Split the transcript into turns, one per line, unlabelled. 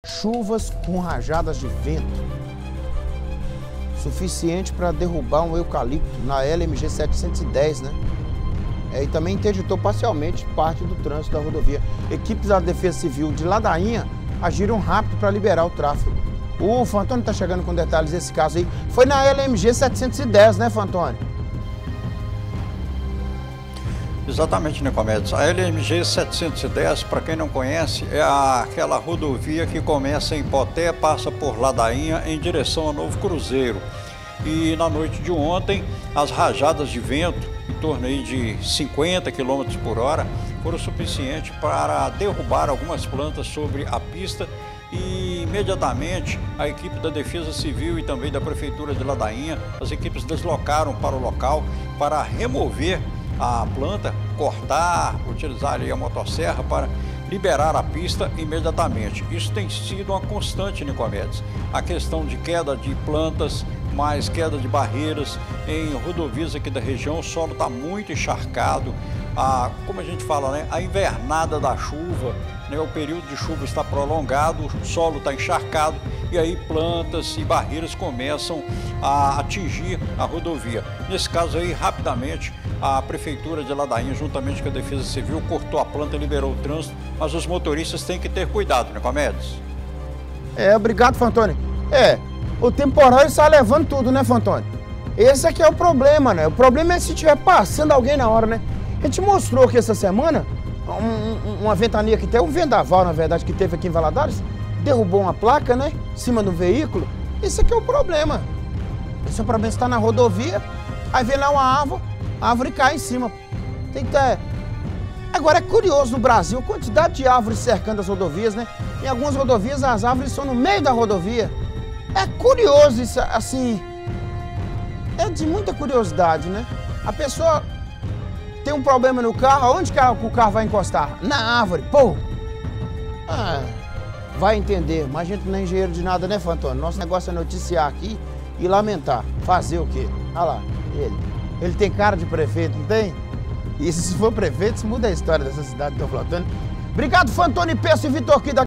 Chuvas com rajadas de vento, suficiente para derrubar um eucalipto na LMG 710, né? E também interditou parcialmente parte do trânsito da rodovia. Equipes da Defesa Civil de Ladainha agiram rápido para liberar o tráfego. O Fantoni está chegando com detalhes desse caso aí. Foi na LMG 710, né, Fantoni?
Exatamente, Nicomedes. A LMG 710, para quem não conhece, é aquela rodovia que começa em Poté, passa por Ladainha em direção a Novo Cruzeiro. E na noite de ontem, as rajadas de vento, em torno aí de 50 km por hora, foram suficientes para derrubar algumas plantas sobre a pista. E imediatamente a equipe da Defesa Civil e também da Prefeitura de Ladainha, as equipes deslocaram para o local para remover a planta, cortar, utilizar ali a motosserra para liberar a pista imediatamente. Isso tem sido uma constante, Nicomedes. A questão de queda de plantas, mais queda de barreiras em rodovias aqui da região, o solo está muito encharcado. Como a gente fala, né, a invernada da chuva, né, o período de chuva está prolongado, o solo está encharcado e aí plantas e barreiras começam a atingir a rodovia. Nesse caso aí, rapidamente, a Prefeitura de Ladainha, juntamente com a Defesa Civil, cortou a planta e liberou o trânsito, mas os motoristas têm que ter cuidado, né, Nicomedes?
Obrigado, Fantoni. O temporal está levando tudo, né, Fantoni? Esse aqui é o problema, né? O problema é se estiver passando alguém na hora, né? A gente mostrou que essa semana, uma ventania que tem, um vendaval, na verdade, que teve aqui em Valadares, derrubou uma placa, né, em cima do veículo. Esse aqui é o problema. Esse é o problema, está na rodovia, aí vem lá uma árvore, a árvore cai em cima. Tem que ter... Agora é curioso no Brasil, a quantidade de árvores cercando as rodovias, né? Em algumas rodovias as árvores estão no meio da rodovia. É curioso isso, assim, é de muita curiosidade, né? A pessoa tem um problema no carro, onde que o carro vai encostar? Na árvore, pô! Vai entender, mas a gente não é engenheiro de nada, né, Fantoni? Nosso negócio é noticiar aqui e lamentar. Fazer o quê? Olha lá, ele tem cara de prefeito, não tem? E se for prefeito, isso muda a história dessa cidade que eu tô falando. Obrigado, Fantoni Peço e Vitor Kida.